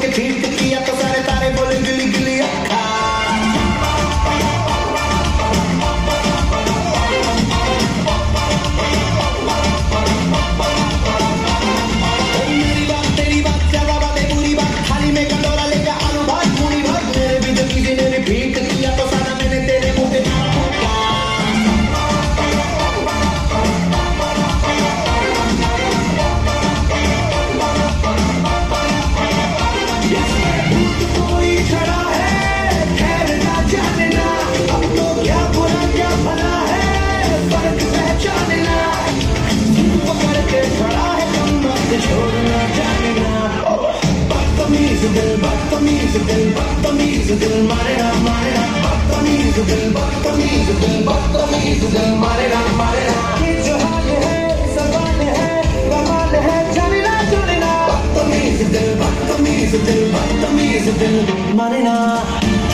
के फीट किया तो सारे तारे बोले गिली गिली अक्खा। मेरी बात तेरी बात ज्यादा बातें बुरी बात, थाली में कटोरा लेके आलू भात पूरी भात, मेरे भी तो किसी ने रिपीट किया तो सारा मैंने तेरे मुंह पे फूका। कोई खड़ा है खैर ना जाने ना, अब तो क्या बुरा क्या भला है फर्क पहचाने ना, पकड़ के खड़ा है कम वक्त छोड़ना जाने ना। बदतमीज दिल बदतमीज दिल बदतमीज दिल मारेगा मारेगा, बदतमीज दिल बदतमीज दिल बदतमीज दिल मारेगा मारेगा। ये जो हाल है सवाल है कमाल है जाने ना जाने ना, बदतमीज दिल बदतमीज दिल बदतमीज दिल मारेगा।